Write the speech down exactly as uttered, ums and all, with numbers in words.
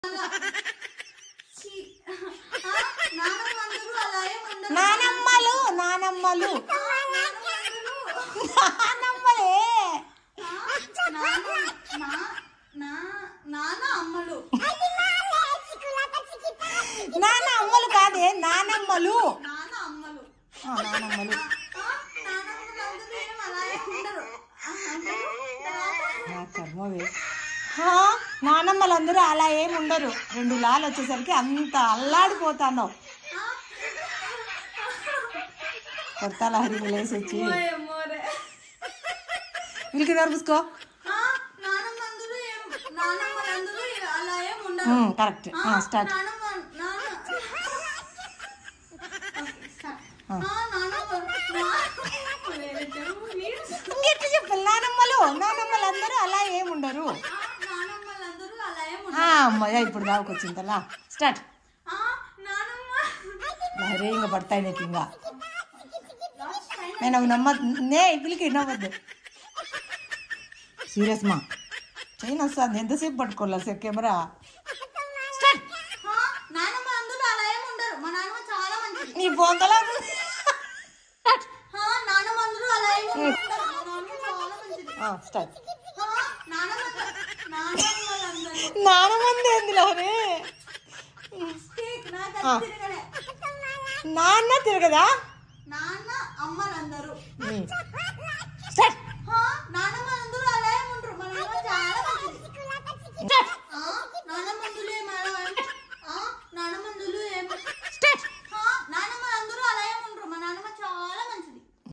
నానమ్మలు నానమ్మలు నానమ్మలే నాన్న అమ్మలు నాన్న అమ్మలు కాదే నానమ్మలు నాన్న అమ్మలు నానమ్మలు నానమ్మలు అందరూ అలా ఏమి ఉండరు. రెండు లాలు వచ్చేసరికి అంత అల్లాడిపోతాను. కొడతాల హరి లేసి వచ్చి వీళ్ళకి నడుపుసుకో. Correct start. ఇంకెట్లా చెప్పాలి? నానమ్మలు నానమ్మలు అందరూ అలా ఏముండరు. అమ్మయ్య ఇప్పుడు దాకొచ్చిందలా స్టార్ట్. అరే ఇంక పడతాయి నీకు. ఇంకా నేను అవి నమ్మ నే పిలికి నవ్వద్దు. సీరియస్ మా చైన్ వస్తుంది. ఎంతసేపు పట్టుకోవాలి సార్ కెమెరా? నీ బొందలా స్టార్ట్. నానమ్మంది ఎందులోనే నాన్న తిరగదా? నాన్న అమ్మలందరూ